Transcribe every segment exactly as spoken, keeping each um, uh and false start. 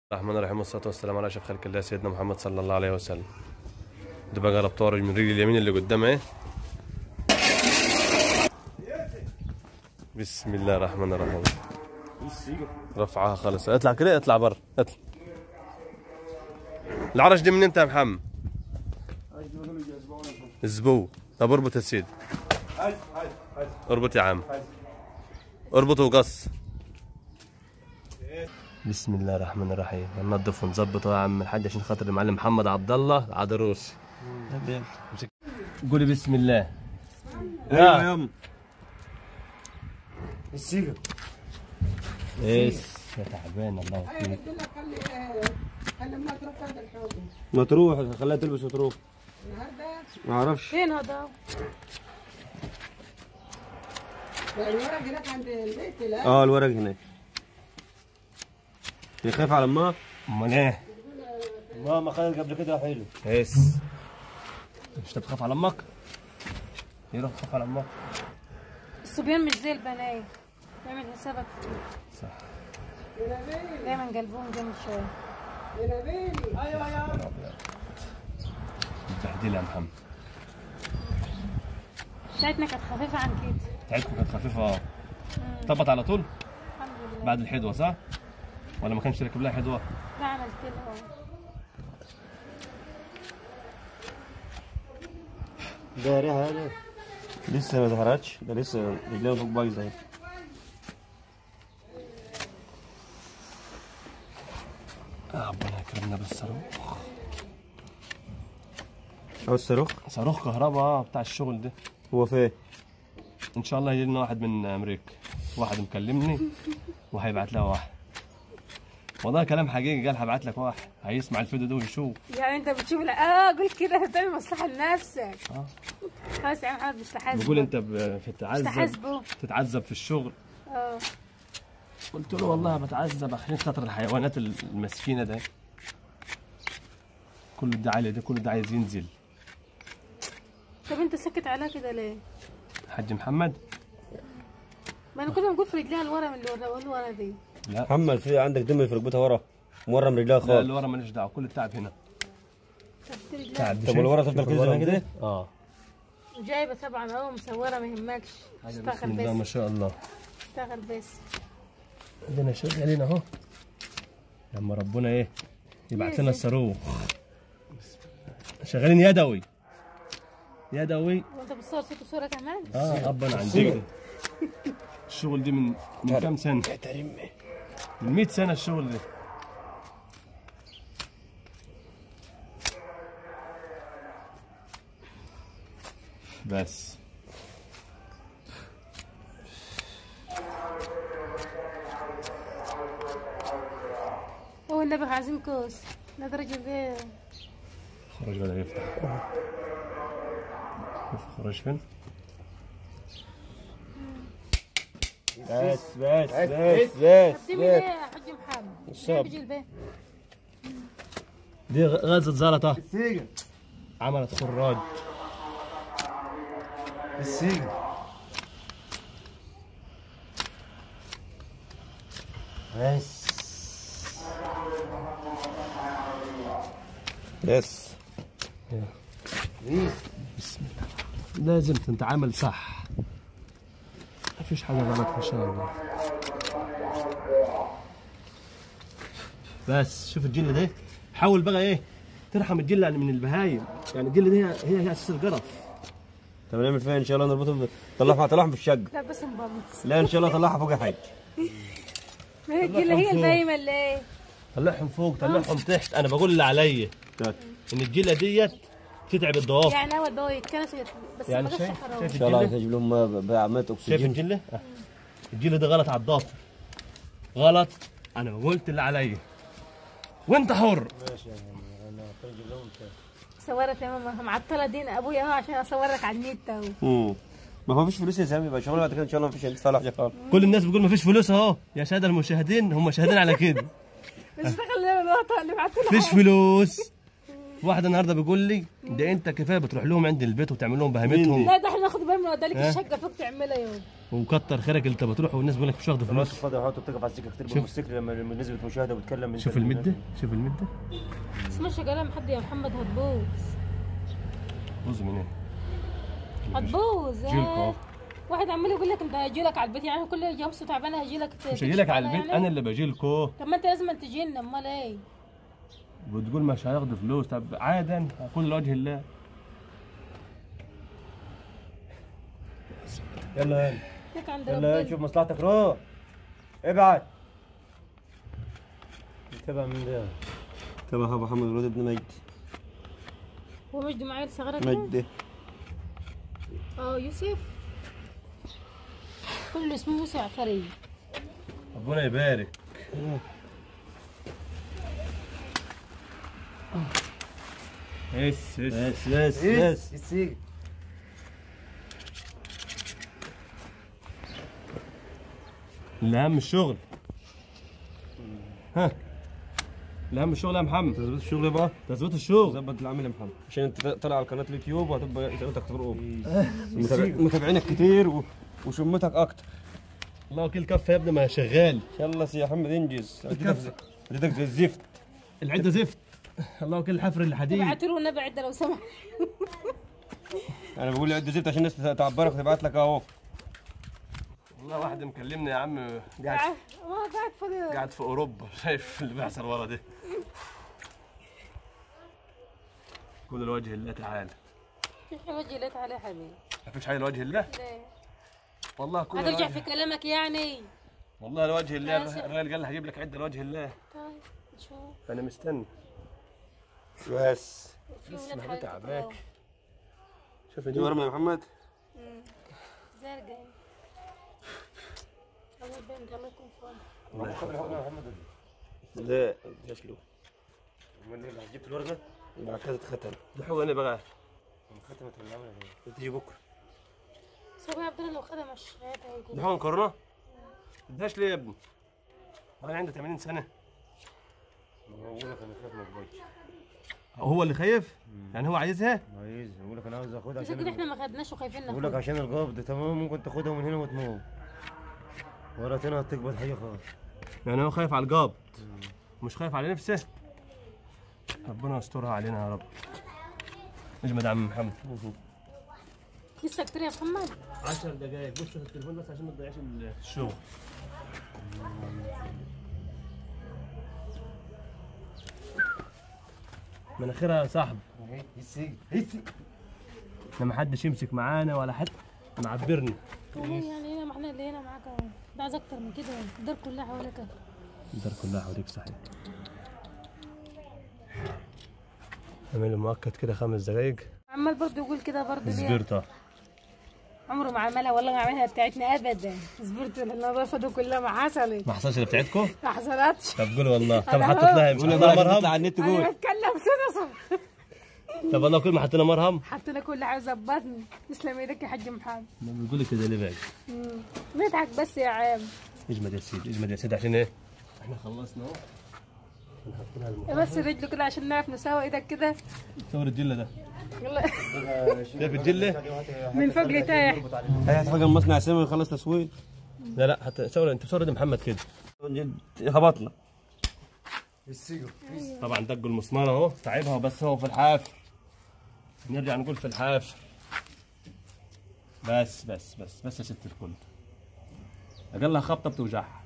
الرحمن الرحيم والصلاة والسلام على أشرف خلق الله سيدنا محمد صلى الله عليه وسلم. ده بقى قلب طارج من رجل اليمين اللي قدام اهي. بسم الله الرحمن الرحيم. رفعها خالص. اطلع كده، اطلع بره، اطلع. العرش دي من انت يا محمد؟ الزبو. طب اربط يا سيدي. اربط يا عم. اربط وقص. بسم الله الرحمن الرحيم. ننضف ونظبط يا عم الحاج عشان خاطر المعلم محمد عبد الله عدروسي. قولي بسم الله. ايوه يا ام السيجا. ايش يا تعبان الله يهديك. خلي ما تروح تاخد الحوض. ما تروح خليها تلبس وتروح. النهارده ما اعرفش فين هذا؟ الورق هناك عند البيت. لا اه الورق هناك. هي خايفه على امها؟ امال ايه؟ ماما خدت قبل كده حلو. ايش؟ مش انت بتخاف على امك؟ يروح تخاف على امك؟ الصبيان مش زي البنات، اعمل حسابك صح. دايما قلبهم جامد شويه. ايوه يا بتبهدلها يا محمد. بتاعتنا كانت خفيفه عن كده. بتاعتكم كانت خفيفه اه. طبت على طول؟ الحمد لله. بعد الحدوه صح؟ ولا ما كانش راكب لها حدوه؟ لا عملت لها. ده ريحه هذا لسه ما ظهرتش، ده لسه رجليها فوق بايظه اهي. آه ربنا يكرمنا بالصاروخ. عاوز صاروخ؟ صاروخ كهرباء اه بتاع الشغل ده. هو فين؟ ان شاء الله يجي لنا واحد من امريكا. واحد مكلمني وهيبعت لها واحد. والله كلام حقيقي، قال هبعت لك واحد هيسمع الفيديو ده ويشوف. يعني انت بتشوف لا اه قول كده بتعمل مصلحه لنفسك. اه خلاص يا محمد مش تحاسبه. بقول انت بتتعذب. مش تحاسبه. تتعذب في الشغل. اه قلت له والله بتعذب عشان خاطر الحيوانات المسكينه ده. كل ده عالي ده كله ده عايز ينزل. طب انت سكت عليها كده ليه؟ حاج محمد؟ ما انا كنا بنقول في رجليها الورا من اللي ورا اللي ورا دي. لا محمد في عندك دم في ركبتها ورا، مورم رجلها لا خالص. اللي ورا ماليش دعوه، كل التعب هنا. طب رجليها تعب طب والورا تفضل كده زي ما كده؟ اه. جايبه طبعا اهو مصوره ما يهمكش. بسم اشتغل الله ما بس شاء الله. اشتغل بس. عندنا شغالين اهو. لما ربنا ايه يبعت لنا الصاروخ. شغالين يدوي يدوي. وانت بتصور صوت وصوره كمان؟ اه ابا عن جد. الشغل دي من من كام سنه؟ من مية سنه الشغل ده. بس هو النبي عايزين كوس لدرجه دي. خرج بدأ يفتح. شوف خرج فين؟ بس بس بس بس قدمي ليه يا حاج محمد؟ الصبر. بيجي البيت. دي غازة زلطة السيجا. عملت خراج. السيجا. بس بس بسم الله. لازم تتعامل صح. ما فيش حاجة غلط إن شاء الله. بس شوف الجلة دي. حاول بقى إيه ترحم الجلة من البهايم. يعني الجلة دي هي هي, هي أساس القرف. طب نعمل فين ان شاء الله؟ نربطهم نطلعهم طلعهم في الشقه. لا بس مبمص. لا ان شاء الله طلعها فوق حاج. ما هي الجله هي البايمه اللي ايه؟ طلعهم فوق طلعهم تحت. أنا بقول اللي عليا إن الجلة ديت تتعب الضوافر. يعني اول بقى يتكنسوا بس يعني ما جاش شايف- حرام. شايف ان شاء الله الجلة؟ تجيب لهم بعملت شايف اكسجين. الجلة؟ آه. الجلة دي غلط على الضافر. غلط. أنا قلت اللي عليا. وأنت حر. صورت يا ماما معطله دين ابويا اهو عشان اصورك على النت اهو. امم ما هو فيش فلوس يا سامي، يبقى شغل بعد كده ان شاء الله مفيش هتدفع له حاجه خالص. كل الناس بتقول مفيش فلوس اهو يا ساده المشاهدين، هم شاهدين على كده. اشتغل لنا الوطن اللي بعت لنا. مفيش فلوس. واحد النهارده بيقول لي ده انت كفايه بتروح لهم عند البيت وتعمل لهم بهمتهم. لا ده احنا ناخد بالنا ودالك ها؟ الشقه فوق تعملها يوم. وكتر خيرك انت بتروح والناس بيقول لك مش واخد الناس فلوس. الفاضيه حاطه بتقف على السكه كتير بالموتوسيكل لما لما نسبه مشاهده وبتكلم من شوف المده، شوف المده. اسمها كلام حد يا محمد هتبوظ. بوظ منين؟ هتبوظ. جيلك اهو. واحد عمال يقول لك انت هيجي لك على البيت، يعني كل جامسه تعبانه هيجي لك. مش هجي لك على البيت، انا اللي باجي لكم. طب ما انت لازم تجي لنا، امال ايه؟ بتقول مش هياخد فلوس، طب عادي هكون لوجه الله. يلا يلا لك عند يلا ربنا. شوف مصلحتك، روح ابعد. تبع من ده؟ تبع ابو محمد الولد ابن مجدي. هو مجدي معايا صغيرة مجدي. اه يوسف. كله اسمه يوسف عفاري. ربنا يبارك. يس يس يس يس يس يس. الأهم الشغل. ها الأهم الشغل يا محمد. تظبيط الشغل بقى، تظبيط الشغل. ظبط العمل يا محمد عشان انت طالع على قناه اليوتيوب وهتبقى سنتك تفرقوا. متابعينك كتير و... وشمتك اكتر. الله وكيل كفه يا ابني، ما شغال. يلا يا محمد انجز. اديتك زي الزفت. العده زفت. الله وكيل الحفر الحديد. ابعتوا له نبع عده لو سمحت. انا بقول عده زفت عشان الناس تعبرك وتبعت لك اهو. والله واحد مكلمني يا عم، قاعد ما قاعد فاضي. قاعد في اوروبا، شايف اللي بيحصل ورا ده. كل الوجه الله تعالى. في وجه لك عليه حبيبي. مفيش حاجه لوجه الله. ليه؟ والله كل هترجع الوجه. في كلامك يعني. والله لوجه الله، ماشي. الراجل قال لي هجيب لك عده لوجه الله، طيب نشوف. فانا مستني. بس في بس ولاد ما حياتك تعباك. أهو. شوف دي ورمه يا محمد. زرقاء. الله يبارك، الله يكون في عونك. الله يا محمد. لا جاش له. جبت الورقه بعد كده تختم. دحوق انا بقى. ختمت العمل تيجي بكره. صبي عبد الله لو خدها مش هيكون. دحوق كورونا. ادهاش ليه يا ابني؟ انا عندي ثمانين سنه. بقول لك انا خايف ما اقبلش. هو اللي خايف؟ يعني هو عايزها؟ عايز بقول لك انا عاوز اخدها بس كده عشان احنا ما خدناش وخايفين بقول لك ناخدها. عشان القبض تمام ممكن تاخدها من هنا وتموت. ولا هنا هتقبض حاجه خالص. يعني هو خايف على القبض مش خايف على نفسه. ربنا يسترها علينا يا رب. اجمد يا عم محمد. لسه كتير يا محمد. عشر دقايق، بص في التليفون بس عشان ما تضيعش الشغل. مناخيرها يا صاحبي. هسي هسي. ما حدش يمسك معانا ولا حد معبرني. والله يعني هنا ما احنا اللي هنا معاك اهو. ده عايز اكتر من كده، الدار كلها حواليك اهو. الدار كلها حواليك صحيح. اعمل مؤكد كده خمس دقايق. عمال برضه يقول كده برضه ليه؟ زبرته. عمره ما عملها والله ما عملها بتاعتنا ابدا. زبرت النظافه دي كلها ما حصلت. ما حصلش اللي بتاعتكم؟ ما حصلتش. طب قول والله. طب أنا حطيت أهو. لها مش قول حطينا لها مرهم؟ على النت انا قول. بتكلم صدى صدى. طب والله كل ما حطينا مرهم. حطينا كل حاجه ظبطني. تسلم ايدك يا حاج محمد. ما بيقول لي كده ليه بقى؟ امم نضحك بس يا عم. اجمد يا سيدي، اجمد يا سيدي عشان ايه؟ احنا خلصنا اهو. نحط لها المحرم. بس رجله كده عشان نعرف نساوي ايدك كده. صور الجله ده. يلا. شايف الجله؟ من فوق لتحت. هي هتفقد المصنع سامي ويخلص تسويق. لا لا حتى صور انت صور محمد كده. هبط لك. طبعا دقوا المسمار اهو، تعبها بس هو في الحافر. نرجع نقول في الحافر. بس بس بس بس يا ست الكل. اقلها خبطه بتوجعها.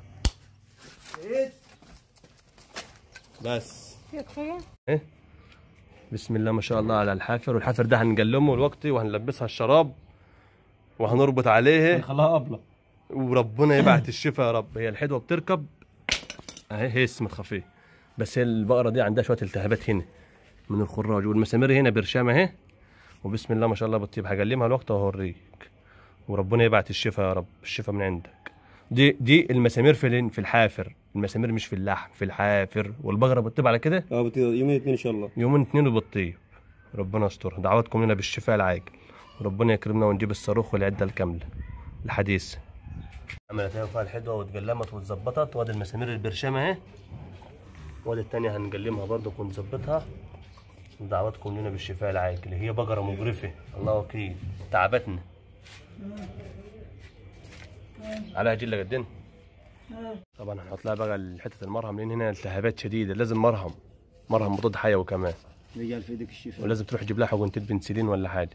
بس. كفايه. ايه؟ بسم الله ما شاء الله على الحافر، والحافر ده هنقلمه دلوقتي وهنلبسها الشراب وهنربط عليه خلاها ابله. وربنا يبعت الشفاء يا رب. هي الحدوه بتركب اهي، هي اسم خفيه، بس هي البقره دي عندها شويه التهابات هنا من الخراج، والمسامير هنا برشامه اهي، وبسم الله ما شاء الله بتطيب. هكلمها الوقت وهوريك، وربنا يبعت الشفاء يا رب، الشفاء من عندك. دي دي المسامير في في الحافر، المسامير مش في اللحم، في الحافر. والبقره بتطيب على كده اه بتطيب يومين اتنين ان شاء الله. يومين اتنين وبتطيب. ربنا يستر. دعواتكم لنا بالشفاء العاجل، وربنا يكرمنا ونجيب الصاروخ والعده الكامله الحديثه. عملت اهي فيها الحدوه واتقلمت واتظبطت، وادي المسامير البرشامه اهي، وادي التانيه هنقلمها برضك ونظبطها. دعواتكم لنا بالشفاء العاجل. هي بقره مجرفه، الله وكيل، تعبتنا. عليها جله قدين. طبعا هنحط لها بقى حته المرهم لان هنا التهابات شديده، لازم مرهم مرهم مضاد حيوي كمان. رجال في ايدك الشفاء. ولازم تروح تجيب لها حقنتين بنسلين ولا حاجه.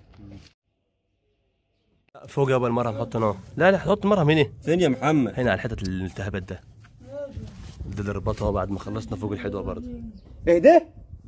فوق يابا المرهم حط هنا. لا لا حط مرهم هنا. فين يا محمد؟ هنا على حته الالتهابات ده. ده اللي ربطها بعد ما خلصنا فوق الحدوه برضه. ايه ده؟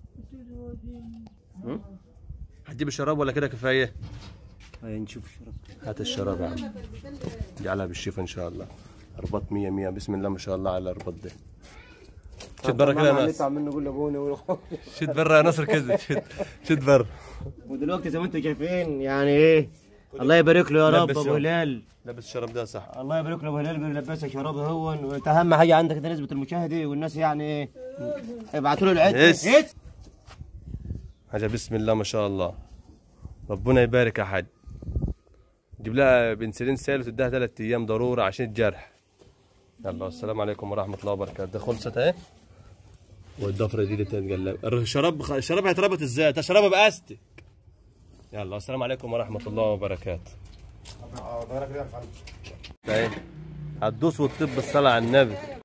هتجيب الشراب ولا كده كفايه؟ هاي نشوف الشراب. هات الشراب يا عم. جعلها بالشفا ان شاء الله. رباط مية مية بسم الله ما شاء الله على الرباط ده. شد برا كده يا ناس. نطلع منه نقول لابونا. شد برا يا نصر كده. شد شد برا. ودلوقتي زي ما انتم شايفين يعني ايه، الله يبارك له يا رب لبس ابو يوم. هلال. لابس الشراب ده صح. الله يبارك له ابو هلال بيلبسك شراب هون. وانت اهم حاجه عندك ده نسبه المشاهده والناس يعني ايه ابعتوا له العد. يس. إيه؟ حاجه بسم الله ما شاء الله. ربنا يبارك يا حاج. جيب لها بنسلين سائل وتديها ثلاث ايام ضروره عشان الجرح. يلا والسلام عليكم ورحمه الله وبركاته. ده خلصت اهي. والضفره دي تتقلب. الشراب الشراب هيتربط ازاي؟ ده شراب باستك. يلا والسلام عليكم ورحمه الله وبركاته. اهي هتدوس وتطب بالصلاه على النبي.